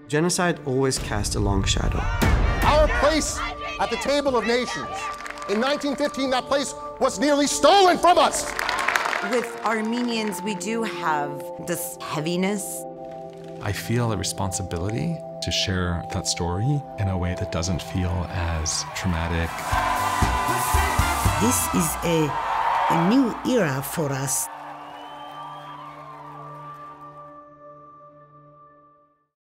Genocide always cast a long shadow. Our place at the table of nations. In 1915, that place was nearly stolen from us. With Armenians, we do have this heaviness. I feel a responsibility to share that story in a way that doesn't feel as traumatic. This is a new era for us.